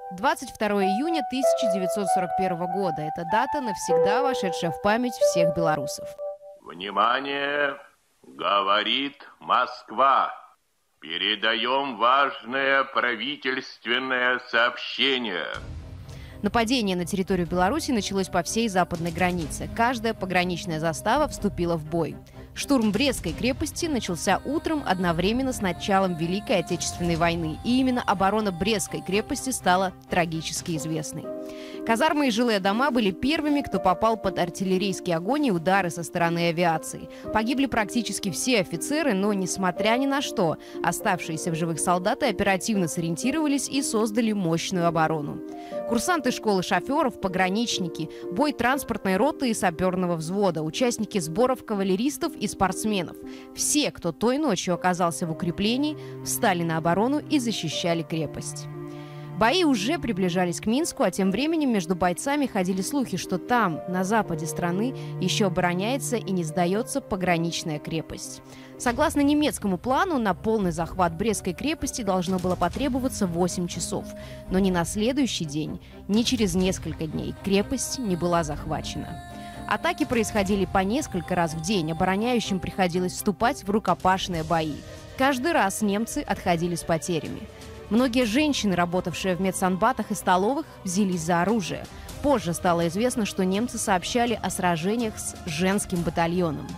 22 июня 1941 года. Это дата, навсегда вошедшая в память всех белорусов. Внимание! Говорит Москва. Передаем важное правительственное сообщение. Нападение на территорию Беларуси началось по всей западной границе. Каждая пограничная застава вступила в бой. Штурм Брестской крепости начался утром одновременно с началом Великой Отечественной войны. И именно оборона Брестской крепости стала трагически известной. Казармы и жилые дома были первыми, кто попал под артиллерийский огонь и удары со стороны авиации. Погибли практически все офицеры, но, несмотря ни на что, оставшиеся в живых солдаты оперативно сориентировались и создали мощную оборону. Курсанты школы шоферов, пограничники, бой транспортной роты и саперного взвода, участники сборов кавалеристов и спортсменов. Все, кто той ночью оказался в укреплении, встали на оборону и защищали крепость. Бои уже приближались к Минску, а тем временем между бойцами ходили слухи, что там, на западе страны, еще обороняется и не сдается пограничная крепость. Согласно немецкому плану, на полный захват Брестской крепости должно было потребоваться 8 часов. Но ни на следующий день, ни через несколько дней крепость не была захвачена. Атаки происходили по несколько раз в день, обороняющим приходилось вступать в рукопашные бои. Каждый раз немцы отходили с потерями. Многие женщины, работавшие в медсанбатах и столовых, взялись за оружие. Позже стало известно, что немцы сообщали о сражениях с женским батальоном.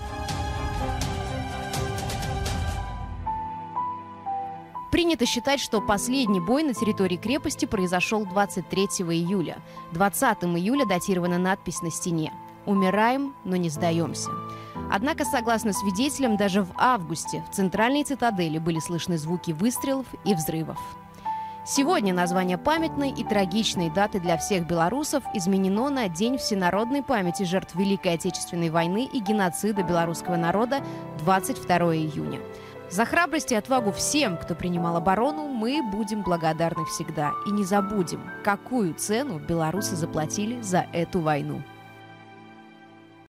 Принято считать, что последний бой на территории крепости произошел 23 июля. 20 июля датирована надпись на стене: «Умираем, но не сдаемся». Однако, согласно свидетелям, даже в августе в центральной цитадели были слышны звуки выстрелов и взрывов. Сегодня название памятной и трагичной даты для всех белорусов изменено на День всенародной памяти жертв Великой Отечественной войны и геноцида белорусского народа 22 июня. За храбрость и отвагу всем, кто принимал оборону, мы будем благодарны всегда. И не забудем, какую цену белорусы заплатили за эту войну.